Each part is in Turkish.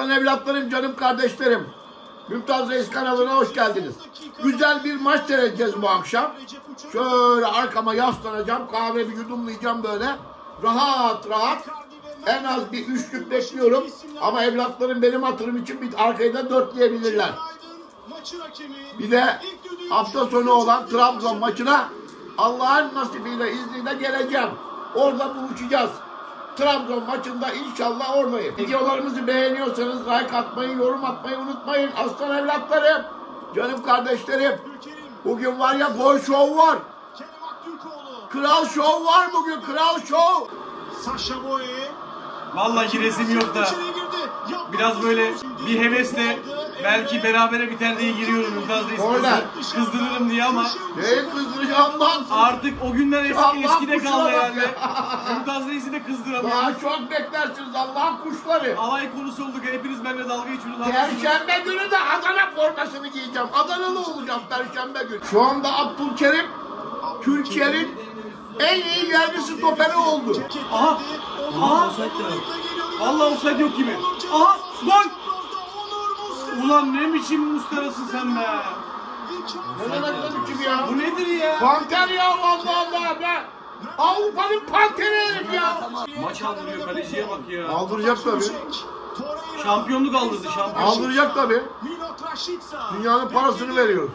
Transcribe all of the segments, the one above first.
Aslan evlatlarım, canım kardeşlerim. Mümtaz Reis kanalına hoş geldiniz. Güzel bir maç seyredeceğiz bu akşam. Şöyle arkama yaslanacağım, kahvemi yudumlayacağım böyle. Rahat rahat. En az bir üçlük bekliyorum. Ama evlatlarım benim hatırım için bir arkayı da dörtleyebilirler. Bir de hafta sonu olan Trabzon maçına Allah'ın nasibiyle, izniyle geleceğim. Orada buluşacağız. Trabzon maçında inşallah oradayım. Videolarımızı beğeniyorsanız like atmayı, yorum atmayı unutmayın. Aslan evlatlarım, canım kardeşlerim. Bugün var ya, gol şov var. Kral şov var bugün, kral şov. Vallahi giresim yok da biraz böyle bir hevesle belki berabere biter diye giriyorum Mümtaz Reis. Kızdırırım diye ama neyi kızdıracağım lan? artık o günler eskide kaldı yani. Mümtaz Reis'i de kızdıramıyorum. Daha çok beklersiniz Allah'ın kuşları. Alay konusu olduk, hepiniz benimle dalga geçiyorsunuz. Perşembe günü de Adana formasını giyeceğim. Adanalı olacağım Perşembe günü. Şu anda Abdülkerim Türkiye'nin en iyi yerli stoperi oldu. Aha! Aha! Vallahi offside yok gibi. Aha! Gol! Ulan ne biçim mustarasın sen be? Ne demek ne biçim ya? Bu nedir ya? Panter ya, Allah Allah be! Avrupa'nın panteri herif ya! Maç aldırıyor, kaleciye bak ya. Aldıracak tabii. Şampiyonluk aldırdı, şampiyonluk. Aldıracak tabii. Dünyanın parasını veriyor.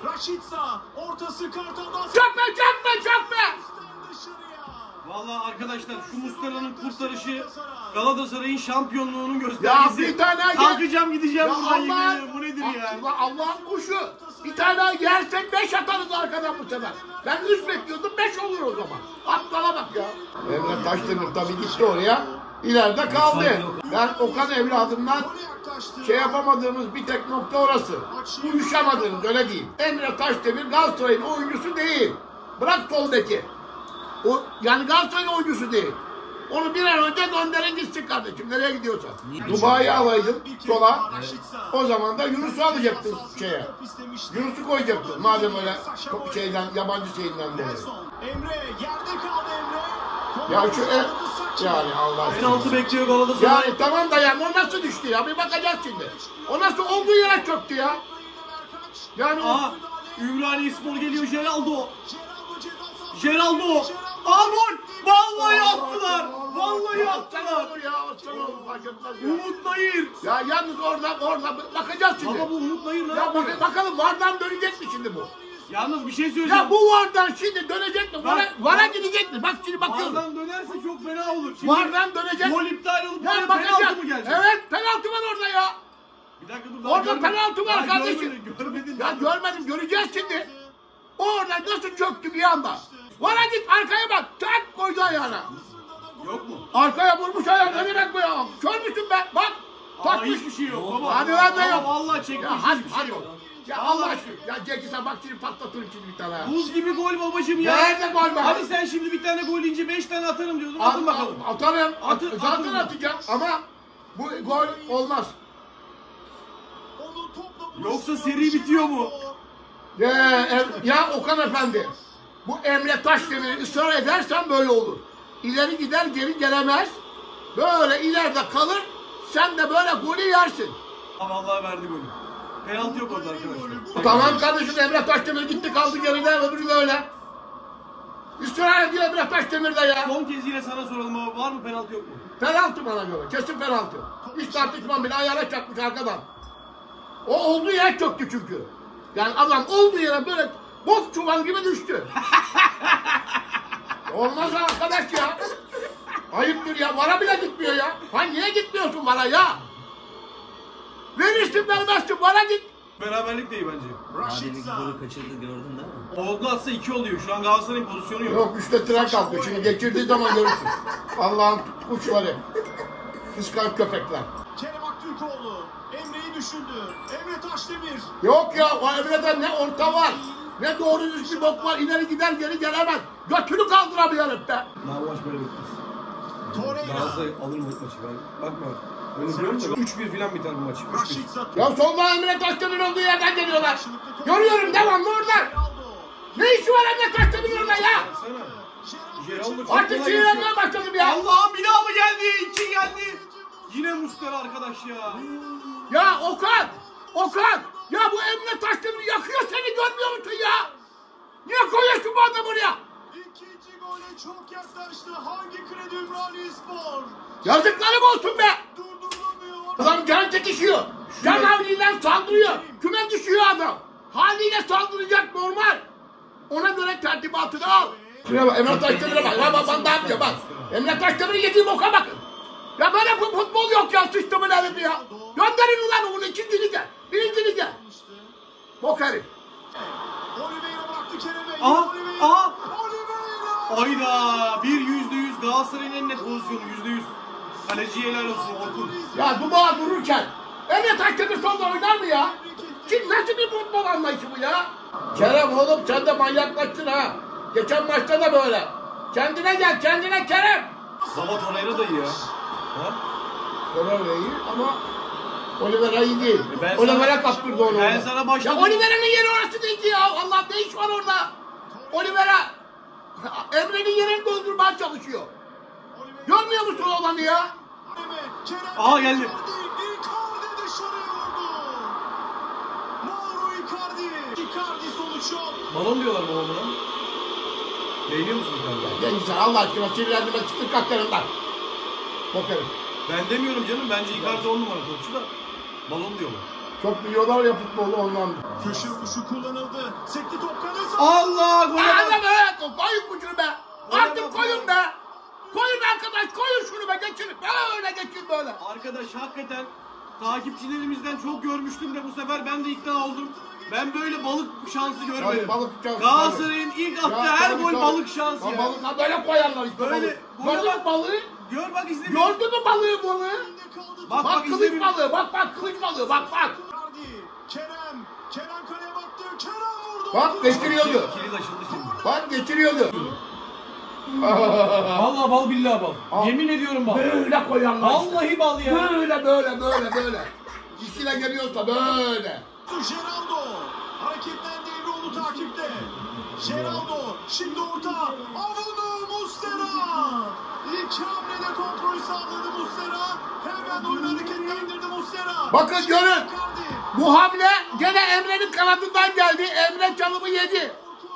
Çok be! Vallahi arkadaşlar, şu Muslera'nın kurtarışı Galatasaray'ın şampiyonluğunun Ya göstergesi. bir tane Kalkacağım gideceğim ya buradan, yemin Allah, ederim. Bu nedir ya? Allah'ın kuşu. Bir tane yersek 5 atarız arkadan bu sefer. Ben 3 bekliyordum, 5 olur o zaman. Aptala bak ya. Emre Taşdemir tabii gitti oraya. İleride kaldı. Ben Okan evladımdan şey yapamadığımız bir tek nokta orası. Uyuşamadığımız, öyle diyeyim. Emre Taşdemir Galatasaray'ın oyuncusu değil. Bırak soldaki. O, yani Galatasaray'ın oyuncusu değil. Onu bir an önce gönderin gitsin kardeşim, nereye gidiyorsa. Dubai'yi alaydın sola. O zaman da Yunus'u alacaktın şeye. Yunus'u koyacaktın madem öyle şeyden, yabancı şeyinden dolayı. Emre yerde kaldı Emre. Ya şu yani Allah aşkına. Penaltı bekliyor Galatasaray. Yani tamam da yani o nasıl düştü ya, bir bakacağız şimdi. O nasıl olduğu yere çöktü ya. Yani Aha! Ümraniyespor geliyor, Geraldo. Geraldo. Aa, gol! Vallahi attılar. Vallahi attılar. olur ya, aslan olur, fark etmez ya. Umut Nayır. Ya yalnız orada bakacağız şimdi. Ama bu Umut Nayır ne Ya yapıyor? bakalım vardan dönecek mi şimdi bu? Yalnız bir şey söyleyeceğim. Ya bu vardan şimdi dönecek mi? Vara gidecek mi? Bak şimdi bakıyorum. Vardan dönerse çok fena olur. Şimdi Vardan dönecek. gol iptal olup Ya penaltı bakacağız. mı gelecek? Evet, penaltı var orada ya. Bir dakika dur. daha Orada görmedim. penaltı var Daha kardeşim. Görmedin. Ya görmedim, göreceğiz şimdi. Orada nasıl çöktü bir anda. Vara git, arkaya bak. Tak koydu ayağına. Yok mu? Arkaya vurmuş ayağına, ne demek bu ya? Kör müsün be? Bak. Aa, Takmış. hiçbir şey yok baba. Hadi lan ne yok? Ama vallahi çekmiş, Ya hadi hiçbir şey hadi. yok. Ya Allah aşkına. Ya Cekis'e bak şimdi patlatırım şimdi bir tane. Buz gibi gol babacım ya. Nerede gol be? Hadi sen şimdi bir tane gol yiyince 5 tane atarım diyordun. Atın bakalım. Atarım. Zaten atın. atacağım ama bu gol olmaz. Yoksa seri bitiyor mu? Ya Okan Efendi, bu Emre Taşdemir'i ısrar edersen böyle olur. İleri gider, geri gelemez. Böyle ileride kalır, sen de böyle golü yersin. Vallahi verdi golü. Penaltı yok orada arkadaşlar. Tamam kardeşim, Emre Taşdemir gitti kaldı geride, öbürü de öyle. Israr ediyor Emre Taşdemir de ya. Son kez yine sana soralım ama var mı penaltı yok mu? Penaltı bana göre, kesin penaltı. Hiç tartışmam bile, ayağına çarpmış arkadan. O olduğu yer çöktü çünkü. Yani adam olduğu yere böyle bok çuval gibi düştü. Olmaz arkadaş ya. Ayıptır ya, vara bile gitmiyor ya. Ha niye gitmiyorsun vara ya? Verirsin vermezsin, vara git. Beraberlik değil bence. Adem'in golü kaçırdı, gördün değil mi? Oğlu atsa 2 oluyor. Şu an Galatasaray'ın pozisyonu yok. Yok, 3'te tren kalkıyor. Şimdi geçirdiği zaman görürsün. Allah'ın kuşları. Kıskanç köpekler. Kerem Aktürkoğlu Emre'yi düşündü. Emre Taşdemir. Yok ya, o Emre'de ne orta var, ne doğru düz bir bok var. İleri gider, geri gelemez. Götünü kaldıramıyor hep be. Daha maç böyle bitmez. Torreira. Galatasaray alır mı maçı ben? Bakma. Öyle diyorum da 3-1 falan biter bu maç. 3-1. Raşit Zaten. Ya solda Emre Taşdemir olduğu yerden geliyorlar. Görüyorum devamlı orada. Ne işi var Emre Taşdemir orada ya? Geraldo çok Artık kolay sinirlenmeye geçiyor. başladım ya. Allah'ım, bir daha mı geldi? 2 geldi. Yine Muslera arkadaş ya. Ya Okan! Okan! Ya bu Emre Taşdemir yakıyor seni, görmüyor musun ya? Niye koyuyorsun bu adamı buraya? İkinci gole çok yaklaştı. Hangi Kredi Ümraniyespor? Yazıklarım olsun be! Durdurulamıyor. Adam can çekişiyor. Can havliyle saldırıyor. Küme düşüyor adam. Haliyle saldıracak, normal. Ona göre tertibatını al. Şuraya bak, Emre Taşdemir'e bak. Ya bak ne yapıyor bak. Emre Taşdemir'in yediği boka bakın. Ya böyle futbol yok ya, sıçtımın elinde ya. Gönderin ulan onu ikinci lige. Birinci lige. Bok herif. Oliveira bıraktı Kerem'e. Aha, Oliveira. aha. Oliveira. Hayda. Bir %100 Galatasaray'ın en net pozisyonu %100. Kaleciye helal olsun Orkun. Ya Dubois dururken Emre Taşdemir solda oynar mı ya? Kim, nasıl bir futbol anlayışı bu ya? Kerem oğlum sen de manyaklaştın ha. Geçen maçta da böyle. Kendine gel, kendine Kerem. Baba Torreira da iyi ya. Ha? Oliveira iyi ama Oliveira iyi değil. Ben Oliveira sana- kaptırdı onu. ben orada. sana başta- Ya Oliveira'nın yeri orası değil ya. Allah, ne iş var orada? Oliveira Emre'nin yerini doldurmaya çalışıyor. Görmüyor musun o adamı ya? Kerem. Aha, geldi. Icardi dışarıya vurdu. Mauro Icardi. Icardi sonuç yok. Balon diyorlar baba buna. Beğeniyor musun kanka? Ya insan Allah aşkına sinirlendirme, çıktı kalklarından. Bakarım. Ben demiyorum canım. Bence Icardi 10 numara topçu da. Balon diyorlar. Çok biliyorlar ya futbolu ondan. Köşe vuruşu kullanıldı. Sekti top kalesi. Allah! Gol Hadi bak! be! Koyun ucunu be! Artık koyun be! Koyun arkadaş, koyun şunu be, geçirin. Böyle geçin böyle. Arkadaş hakikaten takipçilerimizden çok görmüştüm de bu sefer ben de ikna oldum. Ben böyle balık şansı görmedim. Tabii, balık şansı, Galatasaray'ın ilk attığı Ya, her tabii, gol tabii. balık şansı ya. Balık böyle koyarlar işte Böyle, balık. gole Gördün mü bak. balığı? Gör bak izle. Gördün mü balığı? Bak Bak kılıç izle. balığı, bak kılıç balığı, bak. Icardi. Kerem. Kerem kaleye baktı. Kerem vurdu. Bak geçiriyordu. Kilit açıldı şimdi. Bak geçiriyordu. Vallahi bal billahi bal. Al. Yemin ediyorum bal. Böyle koyarlar işte. Vallahi bal ya. Böyle. İşine geliyorsa böyle. Geraldo. Hareketlendi, Emreoğlu takipte. Geraldo. Şimdi orta. Avunu Muslera. İlk hamlede kontrolü sağladı Muslera. Hemen oyunu hareketlendirdi Muslera. Bakın görün. Icardi. Bu hamle gene Emre'nin kanadından geldi. Emre çalımı yedi.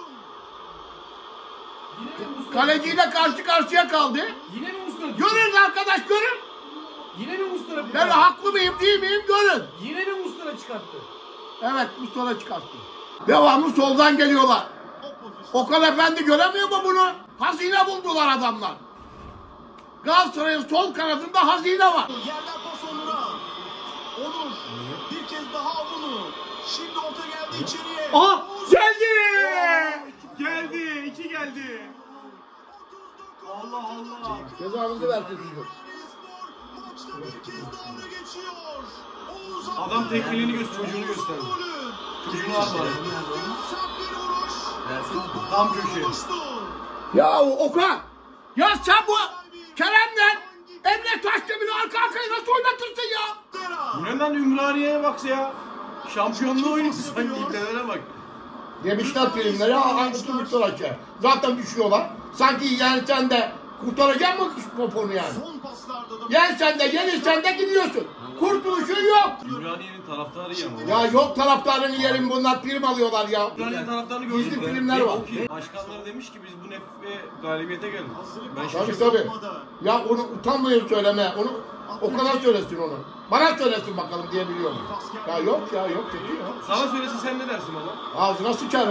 Kaleciyle karşı karşıya kaldı. Yine mi Muslera? Görün arkadaş, görün. Yine mi Muslera? Ben haklı mıyım değil miyim görün. Yine mi Muslera çıkarttı? Evet, bu sola çıkarttı. Devamlı soldan geliyorlar. Okan Efendi göremiyor mu bunu? Hazine buldular adamlar. Galatasaray'ın sol kanadında hazine var. Yerden pas Onur'a. Onur. Bir kez daha Avunu. Şimdi orta geldi içeriye. Aha! Geldi! Geldi! 2 geldi. Allah Allah. Cezanızı versin sizi. Maçta bir kez daha öne geçiyor. Oğuz Adam tekmilini çocuğunu gösterdi. Çocuğunu aldı. Sert bir vuruş. Versin. Tam köşeye. Ya Okan! Ya sen bu Kerem'le Emre Taşdemir'i arka arkaya nasıl oynatırsın ya? Bu ne lan Ümraniye'ye bak ya. Şampiyonluğu oynuyor sanki iptalere bak. Demişler filmleri, hangisi kurtaracak? Zaten düşüyorlar. Sanki yani sen de kurtaracak mı poponu yani? Son paslarda da Yensen de yenilsen de gidiyorsun. Kurtuluşun yok. Ümraniye'nin taraftarı ya ama. Ya yok, taraftarını yerim, bunlar prim alıyorlar ya. Ümraniye taraftarını Gizli gördün mü? filmler var. Başkanları demiş ki biz bu nefre galibiyete geldik. Ben Tabii şaşırdım. tabii. Ya onu utanmıyor söyleme. Onu o kadar söylesin onu. Bana söylesin bakalım diyebiliyor mu? Ya yok kötü ya. Sana söylese sen ne dersin baba? Ağzına sıçarım.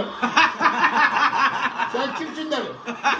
Sen kimsin derim.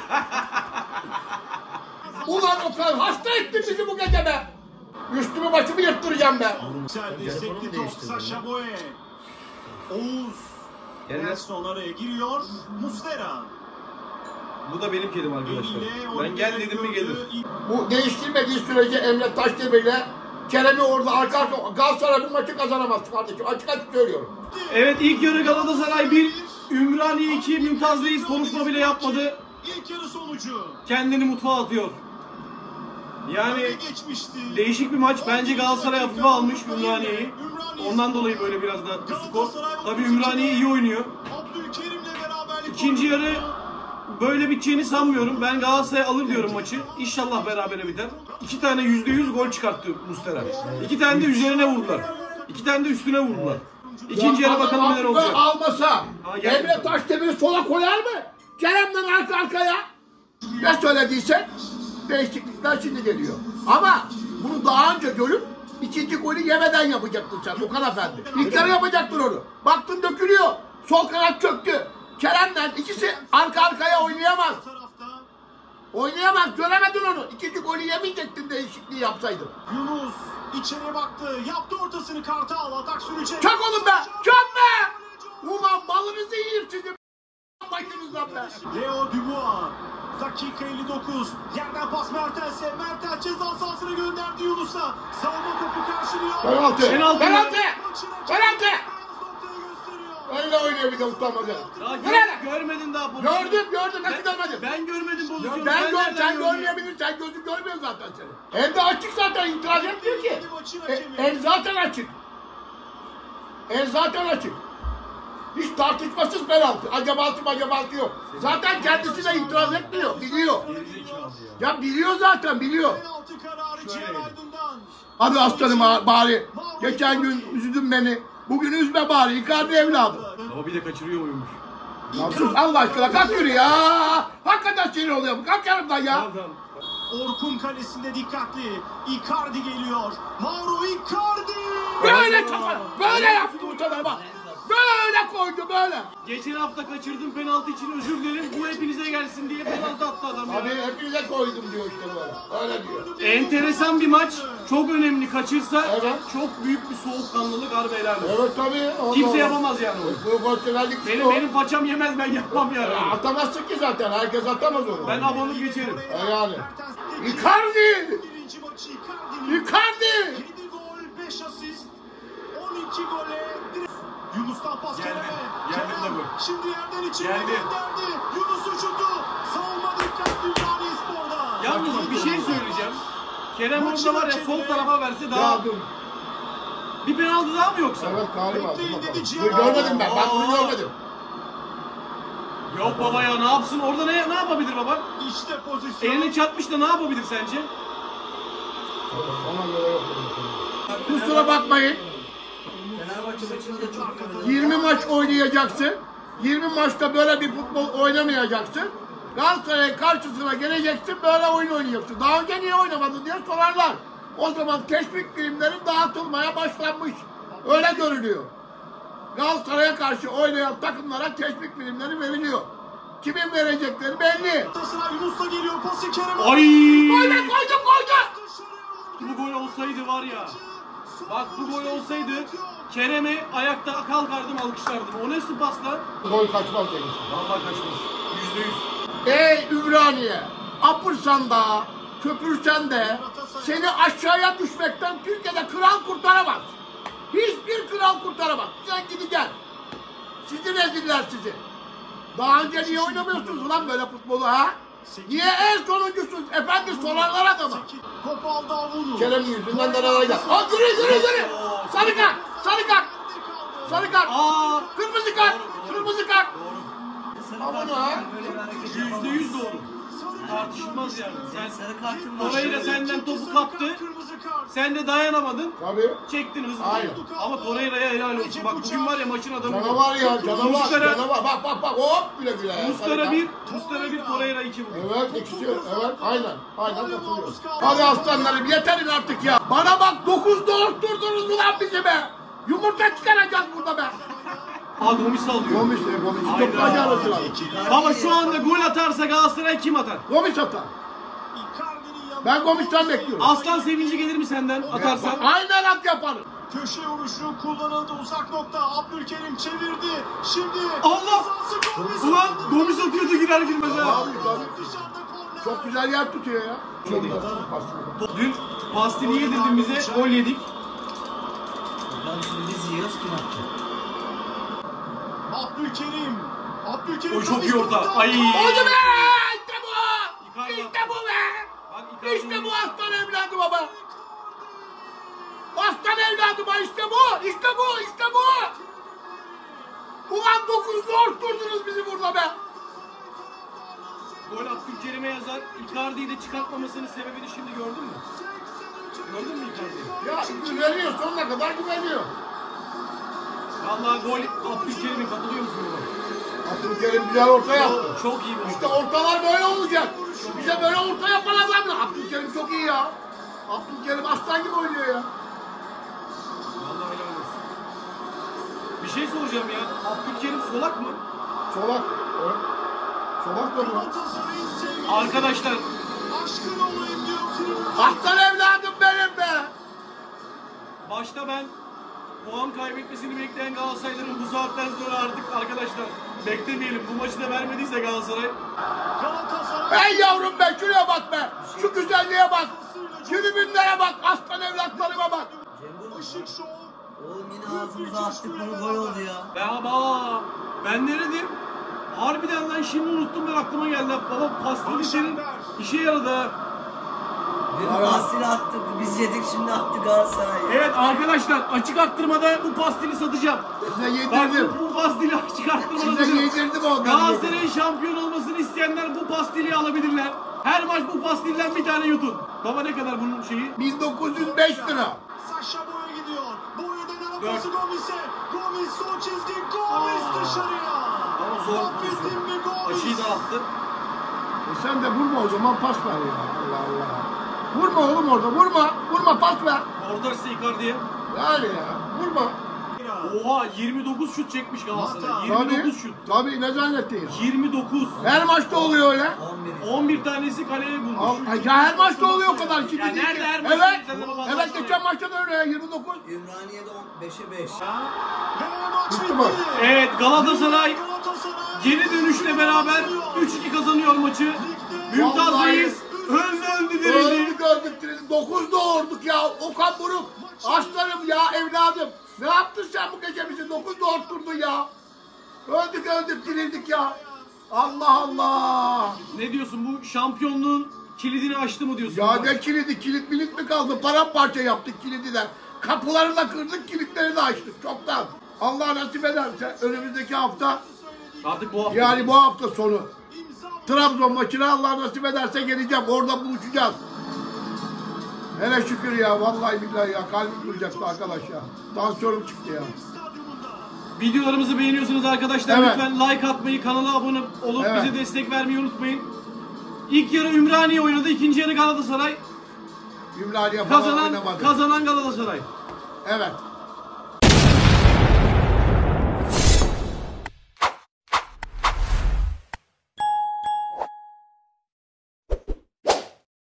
Ulan Okan, hasta ettin bizi bu gece be. Üstümü başımı yırttıracağım be. yükseldi. Sekti top Sacha Boey. Oğuz. Nelson araya giriyor. Muslera. Bu da benim kelim arkadaşlar. Ben gel dedim mi gelir. Bu değiştirmediği sürece Emre Taşdemir'le Kerem'i orada arka Galatasaray bu maçı kazanamaz kardeşim. Açık söylüyorum. Evet, ilk yarı Galatasaray 1, Ümraniye 2, Mümtaz Reis konuşma bile yapmadı. İlk yarı sonucu. Kendini mutfağa atıyor. Yani Öne geçmişti. değişik bir maç. Bence Galatasaray hafife almış Ümraniye'yi. Ondan dolayı böyle biraz da skor. Tabii Ümraniye iyi oynuyor. Abdülkerim'le beraberlik. İkinci yarı böyle biteceğini sanmıyorum. Ben Galatasaray alır diyorum maçı. İnşallah berabere biter. 2 tane %100 gol çıkarttı Muslera. 2 tane de üzerine vurdular. 2 tane de üstüne vurdular. İkinci yarı bakalım neler Adam olacak. almasa geldi. Emre Taşdemir'i sola koyar mı? Kerem'den arka arkaya. Ne söylediysen değişiklikler şimdi geliyor. Ama bunu daha önce görüp ikinci golü yemeden yapacaktın sen Okan Efendi. İlk yarı yapacaktın onu. Baktın dökülüyor. Sol kanat çöktü. Kerem'den ikisi arka arkaya oynayamaz. Oynayamaz. Göremedin onu. İkinci golü yemeyecektin değişikliği yapsaydın. Yunus içeriye baktı. Yaptı ortasını Kartal. Atak sürecek. Çak oğlum be! Çak be! Ulan malınızı yiyeyim sizin başınızdan be! Leo Dubois. Dakika 59. Yerden pas Mertens'e. Mertens ceza sahasına gönderdi Yunus'a. Savunma topu karşılıyor. Penaltı! Penaltı! Penaltı! Penaltı! Beyaz noktayı gösteriyor. Öyle oynuyor bir de utanmaca. Görmedin daha pozisyonu. Gördüm. Nasıl görmedin? Ben görmedim pozisyonu. Sen nereden görmeyebilirsin. Sen gözün görmüyor zaten seni. Elde açık zaten. İtiraz etmiyor ki. El zaten açık. El zaten açık. Hiç tartışmasız penaltı. Acabası yok. Zaten kendisi de itiraz etmiyor. Biliyor. Ya biliyor zaten biliyor. Penaltı kararı Cihan Aydın'dan. Hadi aslanım bari. Geçen gün üzdün beni. Bugün üzme bari. Icardi evladım. Ama bir de kaçırıyor muymuş? Ya sus Allah aşkına kalk yürü ya. Hakikaten sinir oluyorum. Kalk yanımdan ya. Tamam. Orkun kalesinde dikkatli. Icardi geliyor. Mauro Icardi. Böyle kafa. Böyle yaptı bu tarafa bak. Böyle koydu böyle. Geçen hafta kaçırdığım penaltı için özür dilerim. Bu hepinize gelsin diye penaltı attı adam ya. Abi hepinize koydum diyor işte böyle. Öyle diyor. Enteresan bir maç. Çok önemli. Kaçırsa Evet. çok büyük bir soğukkanlılık harbi helal olsun. Evet tabii. Kimse yapamaz yani onu. Bu profesyonellik Benim façam yemez, ben yapmam yani. atamazsın ki zaten. Herkes atamaz onu. Ben abanıp geçerim. Yani. Icardi! Birinci maçı Icardi'nin. Icardi! 7 gol, 5 asist. 12 gole. Yunus'tan pas Geldi. Kerem'e. Geldi Kerem de bu. şimdi yerden içeri Geldi. gönderdi. Yunus'un şutu. Savunma dikkatli Ümraniye Spor'da. Yalnız bir şey söyleyeceğim. Kerem orada var ya sol tarafa verse daha... Ya dur. Bir penaltı daha mı yoksa? Evet galiba. Bekleyin Dur dedi bakalım. Cihan. Dur, görmedim ben. Ben bunu görmedim. Yok baba ya, ne yapsın? Orada ne yapabilir baba? İşte pozisyon. Elini çarpmış da ne yapabilir sence? Ona göre yok. Kusura bakmayın. Fenerbahçe maçında da çok 20 maç oynayacaksın. 20 maçta böyle bir futbol oynamayacaksın. Galatasaray'ın karşısına geleceksin, böyle oyun oynayacaksın. Daha önce niye oynamadın diye sorarlar. O zaman teşvik filmleri dağıtılmaya başlanmış. Öyle görünüyor. Galatasaray'a karşı oynayan takımlara teşvik filmleri veriliyor. Kimin verecekleri belli. Galatasaray Yunus'la geliyor pası Kerem'e. Ay! Koydu! Bu gol olsaydı var ya. Bak bu gol olsaydı Kerem'e ayakta kalkardım, alkışlardım. O ne su pasta? Gol kaçmaz demiş. Vallahi kaçmaz. %100. Ey Ümraniye! Apırsan da, köpürsen de seni aşağıya düşmekten Türkiye'de kral kurtaramaz. Hiçbir kral kurtaramaz. Sen gideceksin. Sizi reziller sizi. Daha önce niye oynamıyorsunuz lan böyle futbolu ha? Niye en sonuncusunuz? Efendi sorarlar adama. Top aldı Avunu. Kerem'in yüzünden de nereye gel? Aa yürü! Sarı kart! Sarı kart! Aa! Kırmızı kart! Kırmızı kart! Aman ha! böyle bir hareket %100 yapamaz. doğru. Tartışılmaz yani. Sen Sarı kartın var. Torreira senden topu kaptı. Kırmızı kart. Sen de dayanamadın. Tabii. Çektin hızlı. Aynen. Ama Torreira'ya helal olsun. Bak bugün var ya maçın adamı. Canavar ya, canavar, Muslera- canavar. Bak, hop güle güle. Muslera 1, Torreira 2 bugün. Evet, ikisi, evet, aynen katılıyorum. Hadi aslanlarım, yeterin artık ya. Bana bak, 9'da ortturdunuz ulan bizi be. Yumurta çıkaracağız burada be. Aa Gomis alıyor. Gomis çok Hayda. acayip atıyor. Baba şu anda gol atarsa Galatasaray kim atar? Gomis atar. Icardi'nin yanında. Ben Gomis'ten bekliyorum. Aslan sevinci gelir mi senden atarsan? Aynen at yaparım. Köşe vuruşu kullanıldı uzak nokta. Abdülkerim çevirdi. Şimdi Allah! cezası Gomis. Ulan Gomis atıyordu girer girmez ha. Abi, tabii. Dışarıda korner. Çok güzel yer tutuyor ya. Çok güzel. Dün pastili yedirdin bize, gol yedik. Lan şimdi biz yiyoruz, kim atacak? Abdülkerim. Abdülkerim. O çok iyi orta. Ay. Oldu be! İşte bu! Icardi. İşte bu be! Bak, Icardi İşte bu vurmuş. aslan evladı baba! Aslan evladıma işte bu! İşte bu! İşte bu! Ulan 9'da ortturdunuz bizi burada be! Gol Abdülkerim'e yazar. Icardi'yi de çıkartmamasının sebebini şimdi gördün mü? Gördün mü Icardi'yi? Ya güveniyor, sonuna kadar güveniyor. Vallahi gol Abdülkerim'e katılıyor musun buna? Abdülkerim güzel orta yaptı. Çok iyi bir İşte orta. ortalar böyle olacak. Bize böyle orta yapan adam ya. Abdülkerim çok iyi ya. Abdülkerim aslan gibi oynuyor ya. Vallahi helal olsun. Bir şey soracağım ya. Abdülkerim solak mı? Solak. Evet. Solak da mı? Galatasaray'ın sevgisi. Arkadaşlar Aşkın olayım diyor tribünler. Aslan evladım benim be. başta ben puan kaybetmesini bekleyen Galatasaray'ların bu saatten sonra artık arkadaşlar beklemeyelim. Bu maçı da vermediyse Galatasaray. Galatasaray. Ey yavrum be, şuraya bak be. Şu güzelliğe bak. Tribünlere bak. Aslan evlatlarıma bak. Cemil, Işık Show. oğlum yine ağzımıza attık bunu gol oldu ya. Ya baba ben ne dedim? Harbiden lan şimdi unuttum ben aklıma geldi. Baba pastili senin işe yaradı ha. Bir pasıyla attık, biz yedik şimdi attı Galatasaray. Evet arkadaşlar açık arttırmada bu pastili satacağım. Size Bak yedirdim. bu pastili açık arttırmada Size satacağım. yedirdim onları. Galatasaray'ın şampiyon olmasını isteyenler bu pastili alabilirler. Her maç bu pastilden bir tane yutun. Baba ne kadar bunun şeyi? 1905 lira. Saşa Boya gidiyor. Boya'dan ara Dört. pası Gomis'e. Gomis son çizgi. Gomis dışarıya. Ama zor Affettim mi Gomis? açıyı da attı. Sen de vurma o zaman, pas ver ya. Allah Allah. Vurma oğlum orada, vurma. Vurma, pas ver. Orada ise Icardi'ye. Yani ya, vurma. Oha 29 şut çekmiş Galatasaray. Tabii, 29 şut. tabii ne zannettin? 29. Her maçta oluyor öyle. 11. 11 tanesi kaleye bulmuş. Ya her maçta oluyor o kadar. Ya nerede her maçta? Evet, Sen de baba evet anlatsana geçen ya. maçta da öyle ya, 29. Ümraniye'de 5'e 5. Ve maç Bitti bitti. mi? Evet Galatasaray Galatasaray geri dönüşle beraber 3-2 kazanıyor maçı. Mümtaz Vallahi Reis öldü dirildi. Öldük öldük dirildik. 9 doğurduk ya. Okan Buruk. Aslanım ya, evladım. Ne yaptın sen bu gece bizi? 9 doğurtturdun ya. Öldük öldük dirildik ya. Allah Allah. Ne diyorsun bu şampiyonluğun kilidini açtı mı diyorsun? Ya ne kilidi? Kilit milit mi kaldı? Paramparça yaptık kilidi de. Kapılarını da kırdık, kilitleri de açtık. Çoktan. Allah nasip ederse önümüzdeki hafta, Artık bu hafta. yani bu hafta sonu Trabzon maçına Allah nasip ederse geleceğim. Orada buluşacağız. Hele şükür ya, vallahi billahi ya, kalbim duracaktı arkadaş ya. Tansiyonum çıktı ya. Videolarımızı beğeniyorsunuz arkadaşlar. Evet. Lütfen like atmayı, kanala abone olup Evet. bize destek vermeyi unutmayın. İlk yarı Ümraniye oynadı, ikinci yarı Galatasaray. Ümraniye falan oynamadı. Kazanan Galatasaray. Evet.